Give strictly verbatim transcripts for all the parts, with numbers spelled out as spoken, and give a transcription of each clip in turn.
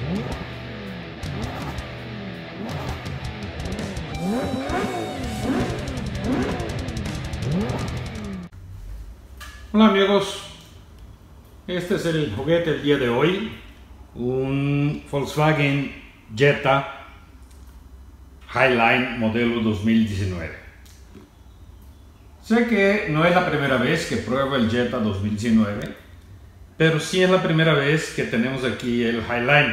Hola amigos, este es el juguete del día de hoy, un Volkswagen Jetta Highline modelo dos mil diecinueve. Sé que no es la primera vez que pruebo el Jetta dos mil diecinueve, pero sí es la primera vez que tenemos aquí el Highline.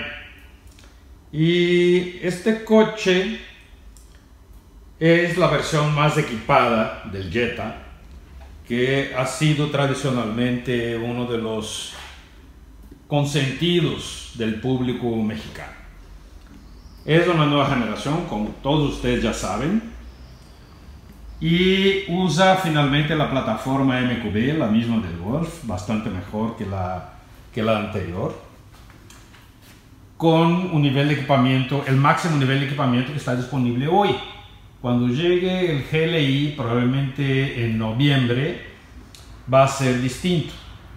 Y este coche es la versión más equipada del Jetta, que ha sido tradicionalmente uno de los consentidos del público mexicano. Es una nueva generación, como todos ustedes ya saben, y usa finalmente la plataforma M Q B, la misma del Golf, bastante mejor que la, que la anterior, con un nivel de equipamiento, el máximo nivel de equipamiento que está disponible hoy. Cuando llegue el G L I, probablemente en noviembre, va a ser distinto.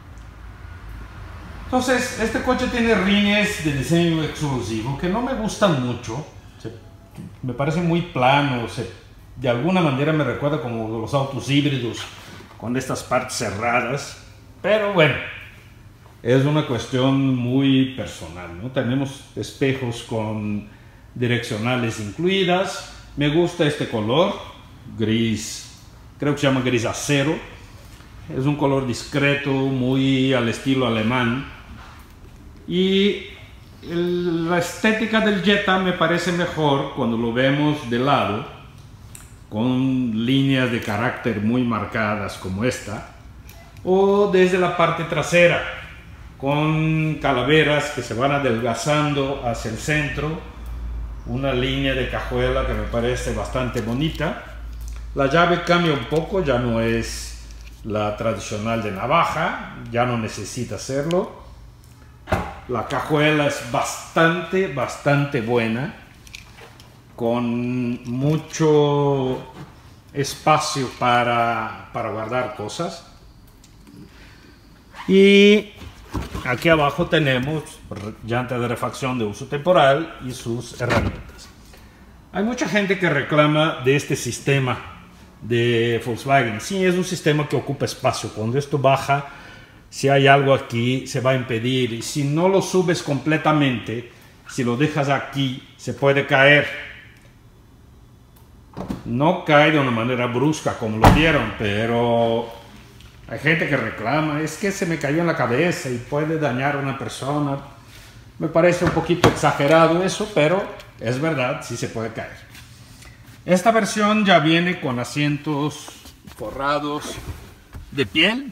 Entonces, este coche tiene rines de diseño explosivo que no me gustan mucho. Se, me parece muy plano. Se, de alguna manera me recuerda como los autos híbridos con estas partes cerradas. Pero bueno, es una cuestión muy personal, ¿no? Tenemos espejos con direccionales incluidas. Me gusta este color, gris, creo que se llama gris acero. Es un color discreto, muy al estilo alemán. Y el, la estética del Jetta me parece mejor cuando lo vemos de lado, con líneas de carácter muy marcadas como esta, o desde la parte trasera, con calaveras que se van adelgazando hacia el centro. Una línea de cajuela que me parece bastante bonita. La llave cambia un poco, ya no es la tradicional de navaja, ya no necesita hacerlo. La cajuela es bastante, bastante buena, con mucho espacio para, para guardar cosas. Y aquí abajo tenemos llanta de refacción de uso temporal y sus herramientas. Hay mucha gente que reclama de este sistema de Volkswagen. Sí, es un sistema que ocupa espacio. Cuando esto baja, si hay algo aquí, se va a impedir. Y si no lo subes completamente, si lo dejas aquí, se puede caer. No cae de una manera brusca como lo vieron, pero hay gente que reclama, es que se me cayó en la cabeza y puede dañar a una persona. Me parece un poquito exagerado eso, pero es verdad, sí se puede caer. Esta versión ya viene con asientos forrados de piel.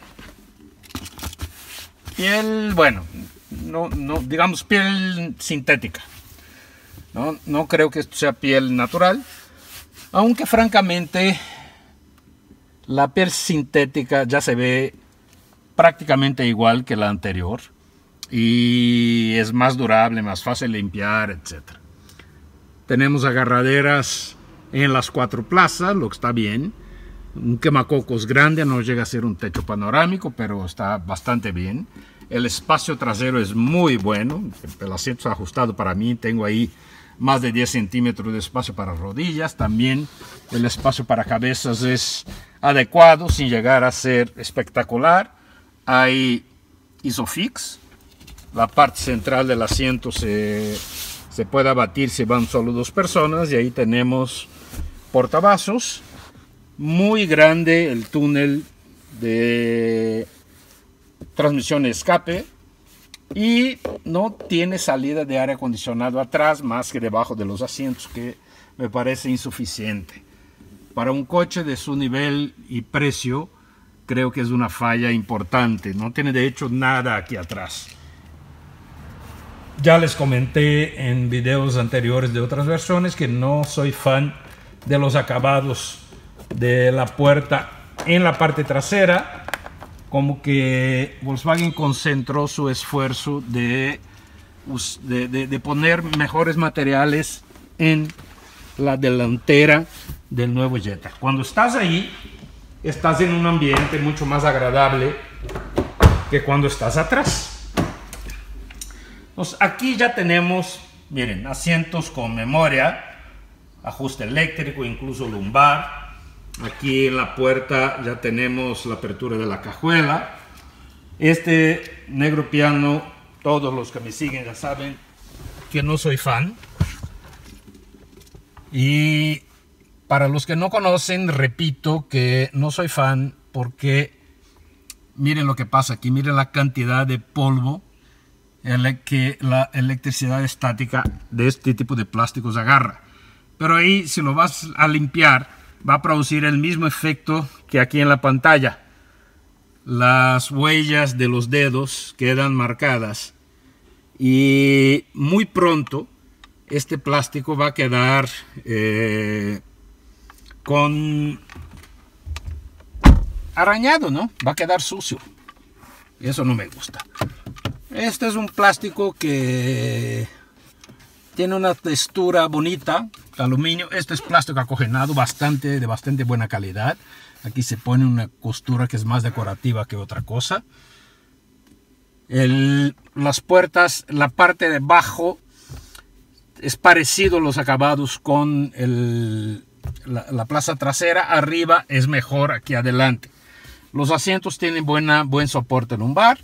Piel, bueno, no, no, digamos piel sintética. No, no creo que esto sea piel natural, aunque francamente la piel sintética ya se ve prácticamente igual que la anterior y es más durable, más fácil de limpiar, etcétera. Tenemos agarraderas en las cuatro plazas, lo que está bien. Un quemacocos grande, no llega a ser un techo panorámico, pero está bastante bien. El espacio trasero es muy bueno, el asiento está ajustado para mí, tengo ahí más de diez centímetros de espacio para rodillas. También el espacio para cabezas es adecuado sin llegar a ser espectacular. Hay Isofix, la parte central del asiento se, se puede abatir si van solo dos personas, y ahí tenemos portavasos. Muy grande el túnel de transmisión de escape y no tiene salida de aire acondicionado atrás más que debajo de los asientos, que me parece insuficiente. Para un coche de su nivel y precio, creo que es una falla importante. No tiene de hecho nada aquí atrás. Ya les comenté en videos anteriores de otras versiones que no soy fan de los acabados de la puerta en la parte trasera. Como que Volkswagen concentró su esfuerzo de, de, de, de poner mejores materiales en la delantera del nuevo Jetta. Cuando estás ahí, estás en un ambiente mucho más agradable que cuando estás atrás. Entonces, aquí ya tenemos, miren, asientos con memoria, ajuste eléctrico, incluso lumbar. Aquí en la puerta ya tenemos la apertura de la cajuela. Este negro piano, todos los que me siguen ya saben que no soy fan. Y para los que no conocen, repito que no soy fan porque miren lo que pasa aquí, miren la cantidad de polvo que la electricidad estática de este tipo de plásticos agarra. Pero ahí, si lo vas a limpiar, va a producir el mismo efecto que aquí en la pantalla. Las huellas de los dedos quedan marcadas y muy pronto este plástico va a quedar eh, con arañado, ¿no? Va a quedar sucio. Eso no me gusta. Este es un plástico que tiene una textura bonita, aluminio. Este es plástico acogenado, bastante, de bastante buena calidad. Aquí se pone una costura que es más decorativa que otra cosa. El, las puertas, la parte de abajo es parecido los acabados con el, la, la plaza trasera. Arriba es mejor aquí adelante. Los asientos tienen buena, buen soporte lumbar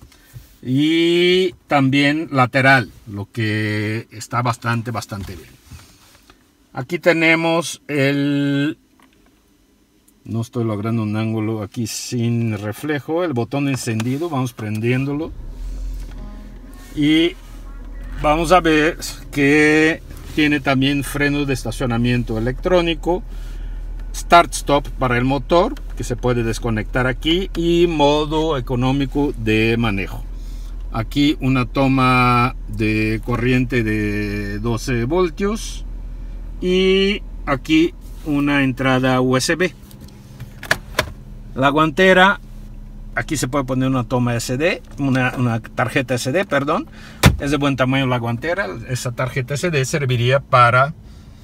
y también lateral, lo que está bastante, bastante bien. Aquí tenemos el... No estoy logrando un ángulo aquí sin reflejo. El botón encendido, vamos prendiéndolo. Y vamos a ver que tiene también freno de estacionamiento electrónico. Start-stop para el motor, que se puede desconectar aquí. Y modo económico de manejo. Aquí una toma de corriente de doce voltios. Y aquí una entrada U S B. La guantera, aquí se puede poner una toma S D, una, una tarjeta S D, perdón. Es de buen tamaño la guantera. Esa tarjeta S D serviría para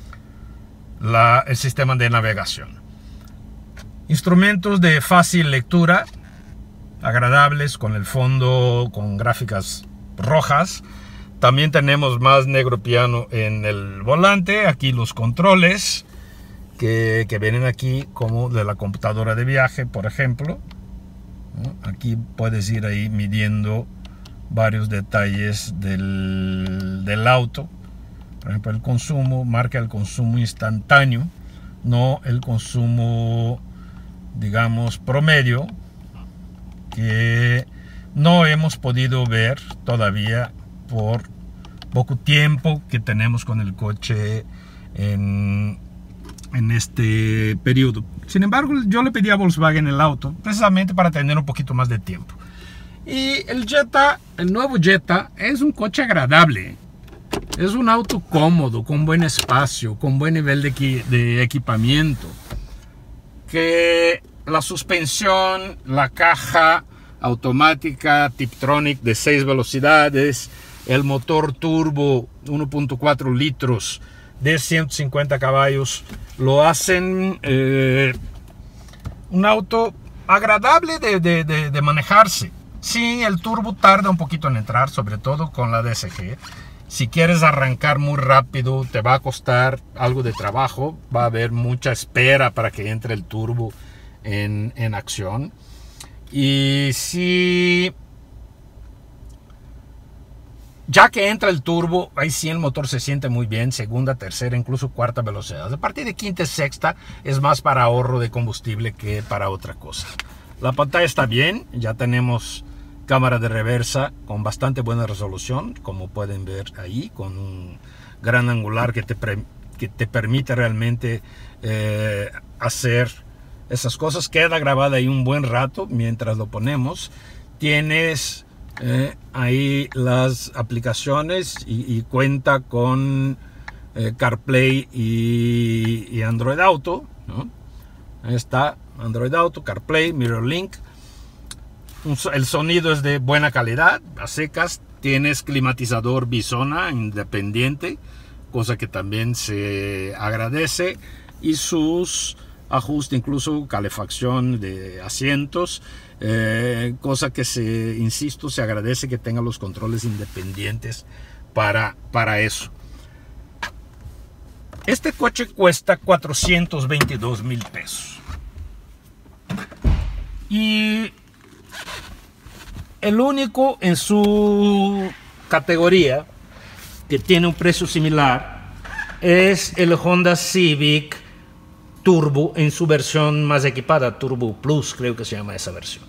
la, el sistema de navegación. Instrumentos de fácil lectura, agradables, con el fondo con gráficas rojas. También tenemos más negro piano en el volante. Aquí los controles que, que vienen aquí, como de la computadora de viaje, por ejemplo. Aquí puedes ir ahí midiendo varios detalles del, del auto. Por ejemplo, el consumo, marca el consumo instantáneo, no el consumo, digamos, promedio, que no hemos podido ver todavía por poco tiempo que tenemos con el coche en, en este periodo. Sin embargo, yo le pedí a Volkswagen el auto precisamente para tener un poquito más de tiempo. Y el Jetta, el nuevo Jetta, es un coche agradable. Es un auto cómodo, con buen espacio, con buen nivel de, equi de equipamiento. Que la suspensión, la caja automática Tiptronic de seis velocidades, el motor turbo uno punto cuatro litros de ciento cincuenta caballos, lo hacen eh, un auto agradable de, de, de, de manejarse. Sí, el turbo tarda un poquito en entrar, sobre todo con la D S G. Si quieres arrancar muy rápido, te va a costar algo de trabajo. Va a haber mucha espera para que entre el turbo en, en acción. Y si ya que entra el turbo, ahí sí el motor se siente muy bien. Segunda, tercera, incluso cuarta velocidad. A partir de quinta y sexta es más para ahorro de combustible que para otra cosa. La pantalla está bien. Ya tenemos cámara de reversa con bastante buena resolución, como pueden ver ahí, con un gran angular que te, que te permite realmente eh, hacer esas cosas. Queda grabada ahí un buen rato mientras lo ponemos. Tienes eh, ahí las aplicaciones y, y cuenta con eh, CarPlay y, y Android Auto, ¿no? Ahí está Android Auto, CarPlay, MirrorLink. El sonido es de buena calidad, a secas. Tienes climatizador bisona independiente, cosa que también se agradece. Y sus ajuste, incluso calefacción de asientos, eh, cosa que se, insisto, se agradece que tenga los controles independientes para, para eso. Este coche cuesta cuatrocientos veintidós mil pesos. Y el único en su categoría que tiene un precio similar es el Honda Civic Turbo en su versión más equipada, Turbo Plus, creo que se llama esa versión.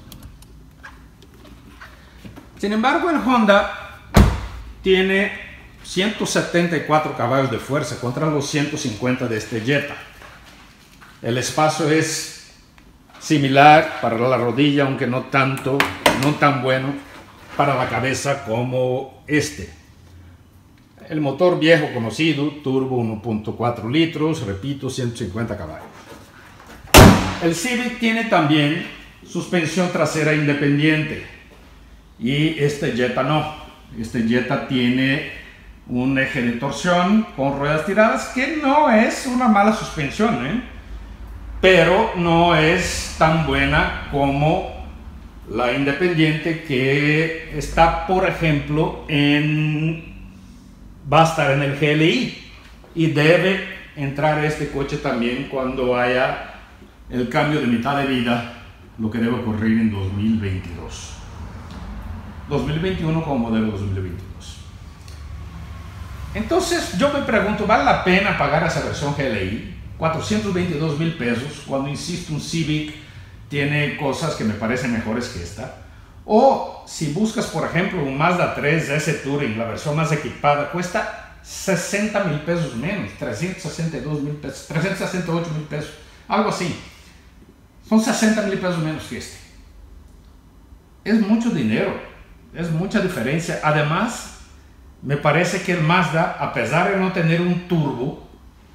Sin embargo, el Honda tiene ciento setenta y cuatro caballos de fuerza contra los ciento cincuenta de este Jetta. El espacio es similar para la rodilla, aunque no tanto, no tan bueno para la cabeza como este. El motor viejo conocido, turbo uno punto cuatro litros, repito, ciento cincuenta caballos. El Civic tiene también suspensión trasera independiente y este Jetta no. Este Jetta tiene un eje de torsión con ruedas tiradas, que no es una mala suspensión, ¿eh? Pero no es tan buena como la independiente, que está, por ejemplo, en... va a estar en el G L I, y debe entrar este coche también cuando haya el cambio de mitad de vida, lo que debe ocurrir en dos mil veintidós. dos mil veintiuno como modelo dos mil veintidós. Entonces yo me pregunto, ¿vale la pena pagar esa versión G L I? cuatrocientos veintidós mil pesos, cuando, insisto, un Civic tiene cosas que me parecen mejores que esta. O si buscas, por ejemplo, un Mazda tres S Touring, la versión más equipada, cuesta sesenta mil pesos menos, trescientos sesenta y dos mil pesos, trescientos sesenta y ocho mil pesos, algo así. Son sesenta mil pesos menos que este. Es mucho dinero, es mucha diferencia. Además, me parece que el Mazda, a pesar de no tener un turbo,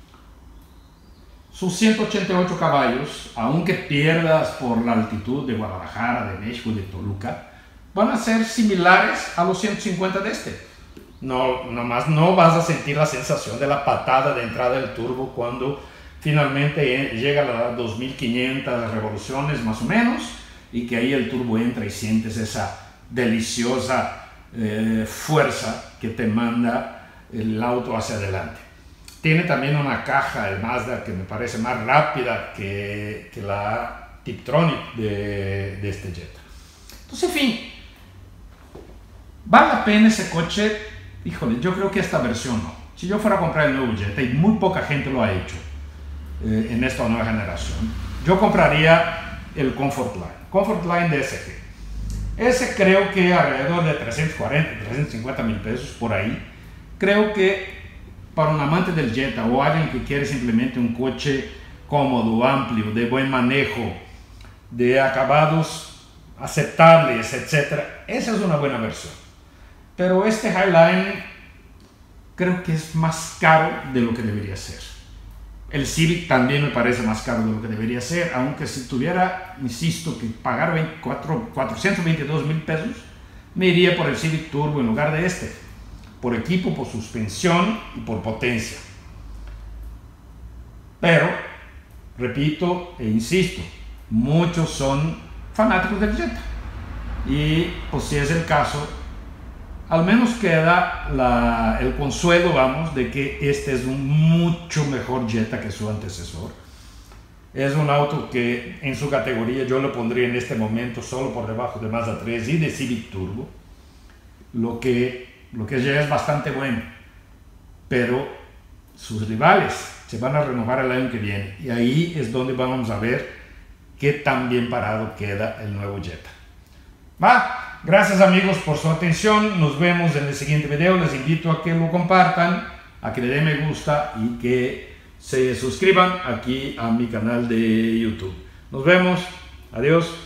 sus ciento ochenta y ocho caballos, aunque pierdas por la altitud de Guadalajara, de México, de Toluca, van a ser similares a los ciento cincuenta de este. No, nomás no vas a sentir la sensación de la patada de entrada del turbo cuando finalmente llega a las dos mil quinientas revoluciones más o menos, y que ahí el turbo entra y sientes esa deliciosa eh, fuerza que te manda el auto hacia adelante. Tiene también una caja, el Mazda, que me parece más rápida que, que la Tiptronic de, de este Jetta. Entonces, en fin, ¿vale la pena ese coche? Híjole, yo creo que esta versión no. Si yo fuera a comprar el nuevo Jetta, y muy poca gente lo ha hecho eh, en esta nueva generación, yo compraría el Comfort Line. Comfort Line de S G. Ese creo que alrededor de trescientos cuarenta, trescientos cincuenta mil pesos por ahí. Creo que para un amante del Jetta o alguien que quiere simplemente un coche cómodo, amplio, de buen manejo, de acabados aceptables, etcétera, esa es una buena versión. Pero este Highline creo que es más caro de lo que debería ser. El Civic también me parece más caro de lo que debería ser, aunque si tuviera, insisto, que pagar veinticuatro, cuatrocientos veintidós mil pesos, me iría por el Civic Turbo en lugar de este, por equipo, por suspensión y por potencia. Pero, repito e insisto, muchos son fanáticos del Jetta, y pues si es el caso, al menos queda la, el consuelo, vamos, de que este es un mucho mejor Jetta que su antecesor. Es un auto que en su categoría yo lo pondría en este momento solo por debajo de Mazda tres y de Civic Turbo, lo que, lo que ya es bastante bueno. Pero sus rivales se van a renovar el año que viene, y ahí es donde vamos a ver qué tan bien parado queda el nuevo Jetta. Va. Gracias, amigos, por su atención. Nos vemos en el siguiente video. Les invito a que lo compartan, a que le den me gusta y que se suscriban aquí a mi canal de YouTube. Nos vemos. Adiós.